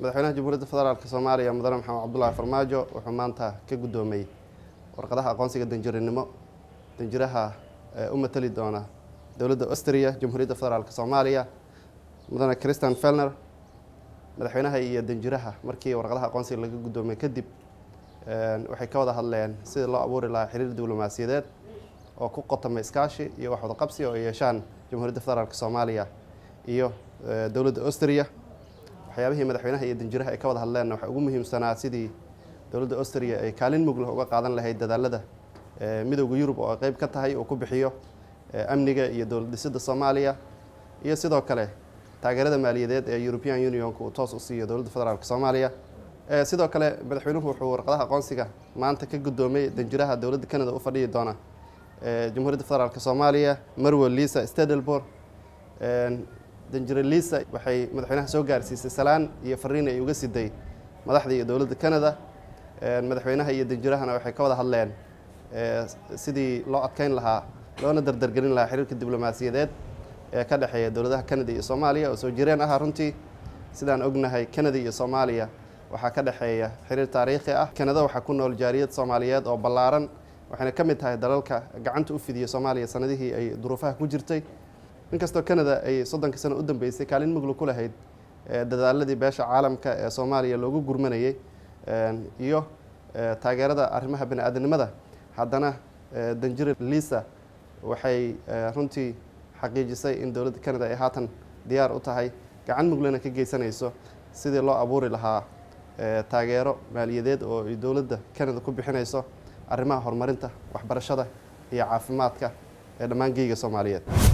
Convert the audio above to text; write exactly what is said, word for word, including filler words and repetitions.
madaxweynaha Jamhuuriyadda Federaalka Soomaaliya Mudane Maxamed Cabdullaahi Farmaajo wuxuu maanta ka gudoomay warqadaha aqoonsiga danjirinimo danjiraha u matali doona dowladda Austria Jamhuuriyadda Federaalka Soomaaliya Mudane Christian Fellner madaxweynaha iyo danjiraha markii warqadaha aqoonsiga laga gudoomay kadib waxay ka wada hadleen sida loo abuuri lahaa xiriir diblomaasiyadeed oo ku qotoma iskaashi iyo wax wada qabsi oo yeeshaan Jamhuuriyadda Federaalka Soomaaliya iyo dowladda Austria waxyaabihii madaxweynaha iyo danjiraha ay ka wada hadleen waxa ugu muhiimsanaa sidii dowladda Austria ay kaalin mug leh uga qaadan lahayd dadaalada midowga Yurub oo qayb ka tahay oo ku bixiyo amniga iyo dowlad dhisidda Soomaaliya iyo sidoo kale taageerada maaliyadeed ee European Union ku toos u siiyo dowladda Federaalka Soomaaliya sidoo kale madaxweynuhu wuxuu warqadaha aqoonsiga maanta ka gudoomay danjiraha dowladda Canada u fadhiyi doona Jamhuuriyadda Federaalka Soomaaliya Marwo Lisa Stadelborg danjire Lisa waxay madaxweynaha soo gaarsiisay salaan iyo fariin ay uga siday madaxda iyo dowladda Canada madaxweynaha iyo danjirahana waxay ka wada hadleen sidii loo adkeyn lahaa loona dardargelin lahaa xiriirka diblomaasiyadeed ee ka dhaxeeya dowladaha Canada iyo Soomaaliya oo soo jireen ah runtii sidaan ognahay Canada iyo Soomaaliya waxaa ka dhaxeeya xiriir taariikhi ah Canada waxa ku nool jaariyad Soomaaliyeed oo ballaaran waxayna ka mid tahay dalalka gacanta u fidiyo Soomaaliya sanadihii ay duruufaha ku jirtay inkastoo Canada ay soddonka sano u dambeysay kaalin mug ku lahayd dadaaladii beesha caalamka ee Soomaaliya loogu gurmanayay iyo taageerada arrimaha bini'aadanimada haddana danjire Lisa waxay runtii xaqiijisay in dowladda Canada ay haatan diyaar u tahay gacan muglana ka geysanayso sidii loo abuuri lahaa taageero maaliyadeed oo ay dowladda Canada ku bixinayso arrimaha horumarinta waxbarashada iyo caafimaadka ee dhammaan geeyiga Soomaaliyeed